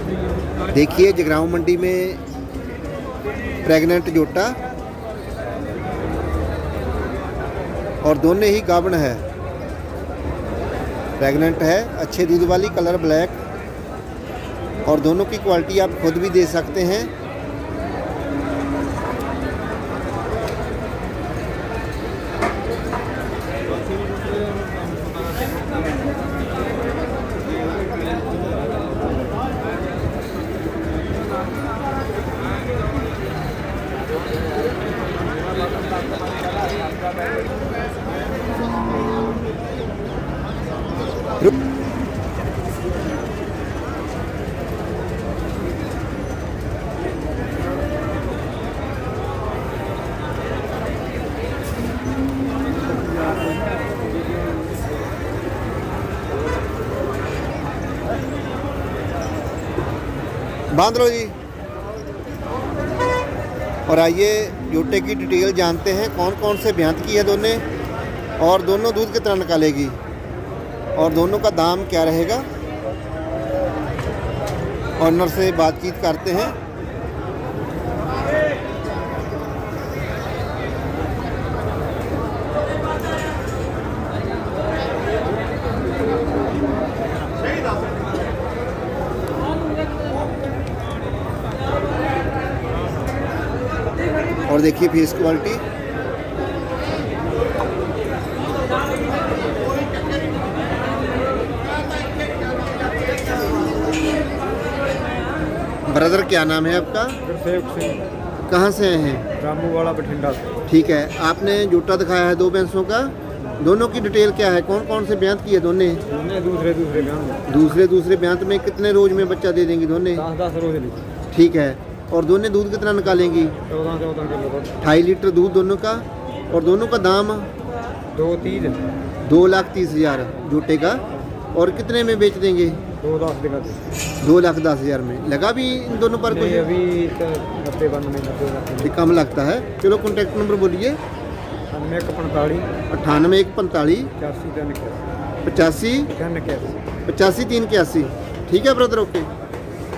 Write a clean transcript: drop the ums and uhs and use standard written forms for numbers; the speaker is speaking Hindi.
देखिए जगराऊं मंडी में प्रेग्नेंट जोटा और दोनों ही गाभण है। प्रेग्नेंट है, अच्छे दूध वाली, कलर ब्लैक, और दोनों की क्वालिटी आप खुद भी दे सकते हैं। बांध लो जी। और आइए जोटे की डिटेल जानते हैं, कौन कौन से ब्यांत की है दोनों, और दोनों दूध कितना निकालेगी, और दोनों का दाम क्या रहेगा। ऑनर से बातचीत करते हैं। और देखिए फेस क्वालिटी, ब्रदर क्या नाम है आपका? कहाँ से आए हैं? रामू वाला बठिंडा से। ठीक है, आपने जोटा दिखाया है दो भैंसों का, दोनों की डिटेल क्या है, कौन कौन से ब्यांत की है दोनों? दूसरे ब्यांत में कितने रोज में बच्चा दे देंगी दोनों? 10 रोज। ठीक है, और दोनों दूध कितना निकालेंगी? 14 किलो। 2.5 लीटर दूध दोनों का। और दोनों का दाम 2,30,000 जोटे का। और कितने में बेच देंगे? 2,10,000 में। लगा भी इन दोनों पर कोई? अभी 90 कम लगता है। चलो कॉन्टैक्ट नंबर बोलिए। 98 85 381। ठीक है ब्रदर, ओके।